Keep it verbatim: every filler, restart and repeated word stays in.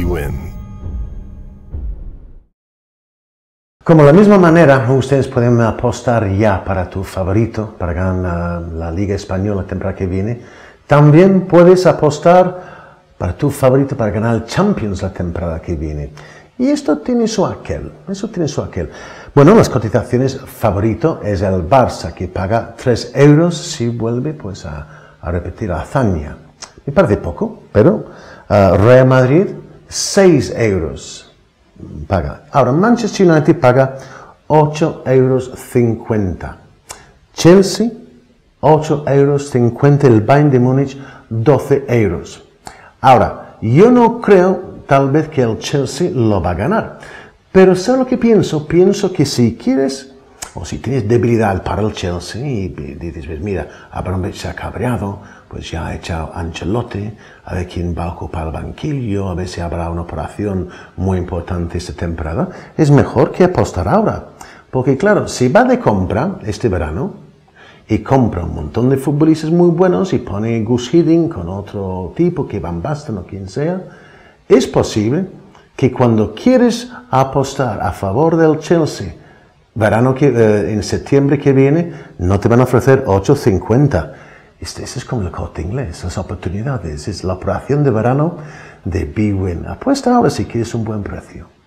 Bwin. Como de la misma manera, ustedes pueden apostar ya para tu favorito, para ganar la Liga Española la temporada que viene. También puedes apostar para tu favorito para ganar el Champions la temporada que viene. Y esto tiene su aquel, eso tiene su aquel. Bueno, las cotizaciones favorito es el Barça, que paga tres euros si vuelve pues a, a repetir la hazaña. Me parece poco, pero uh, Real Madrid, seis euros. Paga. Ahora, Manchester United paga ocho euros cincuenta. Chelsea, ocho euros cincuenta. El Bayern de Múnich, doce euros. Ahora, yo no creo tal vez que el Chelsea lo va a ganar. Pero ¿sabes lo que pienso? Pienso que si quieres, o si tienes debilidad para el Chelsea y dices, pues mira, Abramovich se ha cabreado, pues ya ha echado Ancelotti, a ver quién va a ocupar el banquillo, a ver si habrá una operación muy importante esta temporada, es mejor que apostar ahora. Porque claro, si va de compra este verano y compra un montón de futbolistas muy buenos y pone Gus Hiddink con otro tipo, que Van Basten o quien sea, es posible que cuando quieres apostar a favor del Chelsea verano que, eh, en septiembre que viene, no te van a ofrecer ocho cincuenta. Este, este es como el Corte Inglés, las oportunidades, es la operación de verano de Bwin. Apuesta ahora si quieres un buen precio.